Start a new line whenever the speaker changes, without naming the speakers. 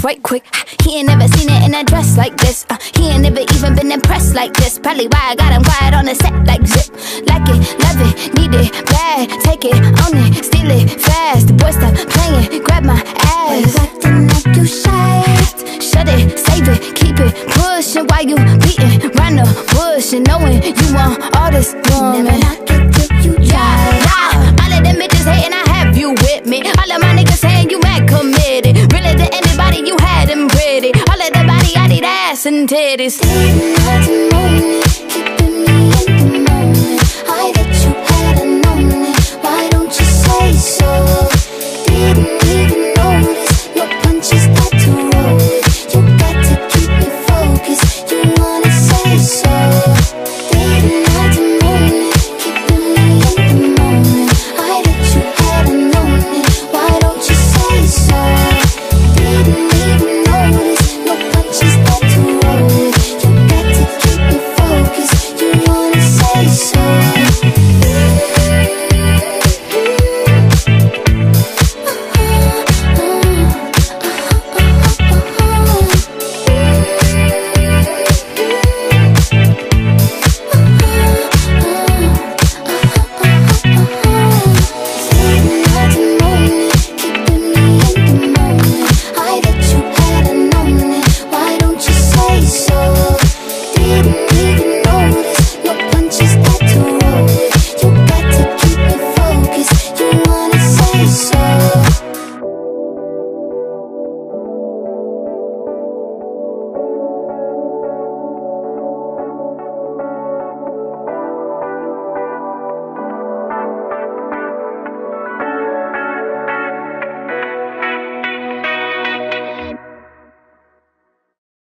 right quick. He ain't never seen it in a dress like this. He ain't never even been impressed like this. Probably why I got him quiet on the set like zip. Like it, love it, need it, bad. Take it, own it, steal it, fast. The boy stop playing, grab my ass. Why you acting like you shy? Shut it, save it, keep it pushing. While you beating round the bush and knowing you want all this woman. Never knock it till you try. All of them bitches hating, I have you with me. All of my niggas saying you mad committed. Really to anybody, you had them pretty. All of the body, I need ass and titties.